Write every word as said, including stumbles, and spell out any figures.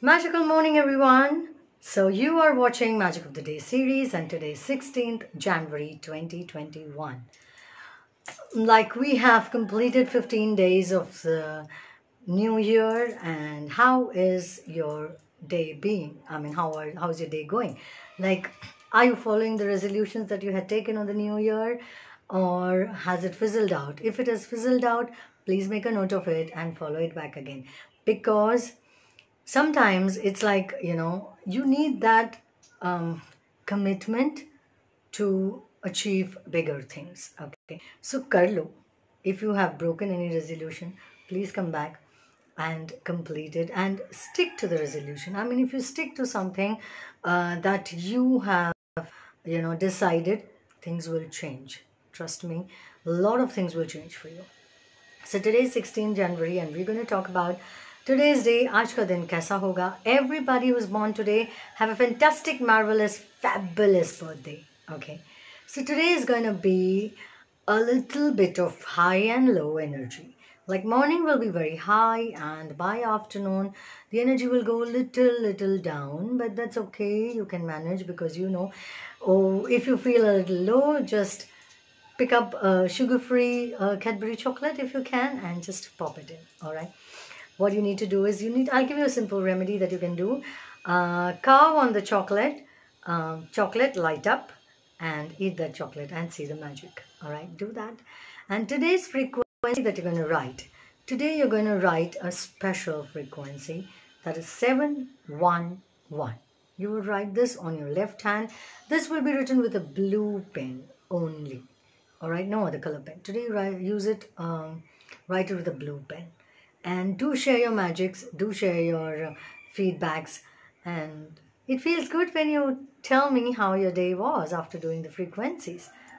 Magical morning, everyone. So you are watching Magic of the Day series, and today is sixteenth January twenty twenty-one. Like, we have completed fifteen days of the new year, and how is your day being? I mean, how are how's your day going? Like, are you following the resolutions that you had taken on the new year, or has it fizzled out? If it has fizzled out, please make a note of it and follow it back again, because sometimes it's like, you know, you need that um, commitment to achieve bigger things. Okay, so kar lo. If you have broken any resolution, please come back and complete it and stick to the resolution. I mean, if you stick to something uh, that you have, you know, decided, things will change. Trust me, a lot of things will change for you. So today is sixteenth January, and we're going to talk about today's day. Aaj ka din kaisa hoga? Everybody who's born today have a fantastic, marvelous, fabulous birthday. Okay, so today is going to be a little bit of high and low energy. Like, morning will be very high, and by afternoon the energy will go little little down, but that's okay. You can manage, because you know, oh, if you feel a little low, just pick up a sugar-free uh, Cadbury chocolate if you can, and just pop it in. All right, what you need to do is, you need I'll give you a simple remedy that you can do. Uh, carve on the chocolate, um, chocolate light up, and eat that chocolate and see the magic. All right, do that. And today's frequency that you're going to write, today you're going to write a special frequency, that is seven one one. You will write this on your left hand. This will be written with a blue pen only. All right, no other color pen. Today, write, use it, um, write it with a blue pen. And do share your magics, do share your uh, feedbacks. And it feels good when you tell me how your day was after doing the frequencies.